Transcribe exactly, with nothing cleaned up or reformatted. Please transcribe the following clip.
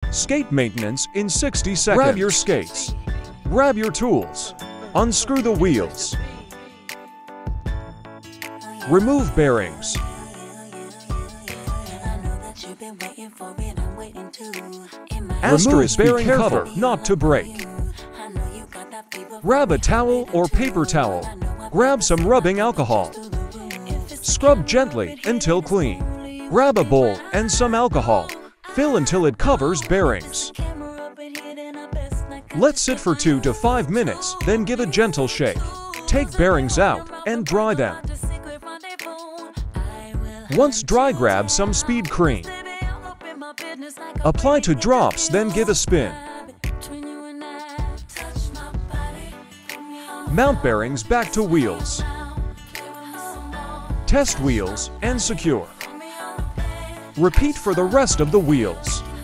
Skate maintenance in sixty seconds. Grab your skates. Grab your tools. Unscrew the wheels. Remove bearings. Remove bearing cover not to break. Grab a towel or paper towel. Grab some rubbing alcohol. Scrub gently until clean. Grab a bowl and some alcohol. Fill until it covers bearings. Let sit for two to five minutes, then give a gentle shake. Take bearings out and dry them. Once dry, grab some speed cream. Apply to drops, then give a spin. Mount bearings back to wheels. Test wheels and secure. Repeat for the rest of the wheels.